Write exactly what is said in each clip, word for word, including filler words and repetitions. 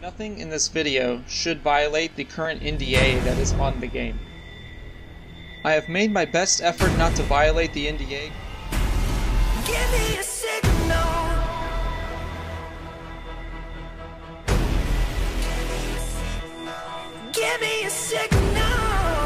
Nothing in this video should violate the current N D A that is on the game. I have made my best effort not to violate the N D A. Give me a signal. Give me a signal.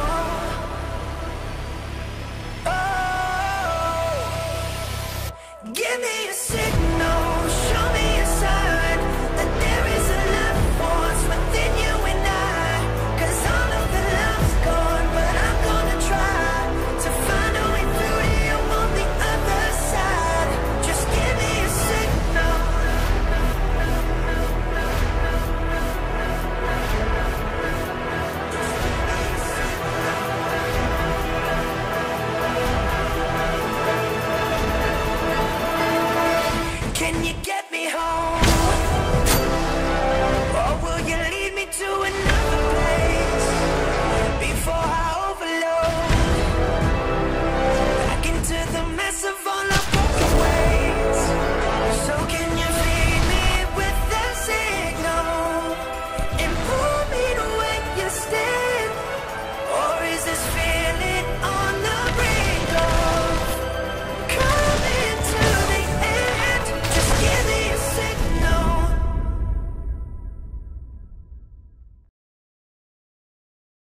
Oh, give me a signal. Show me a sign that there is a life force within you and I. 'Cause all of the love's gone, but I'm gonna try to find a way through to you on the other side. Just give me a signal. Can you get me home? Or will you lead me to another?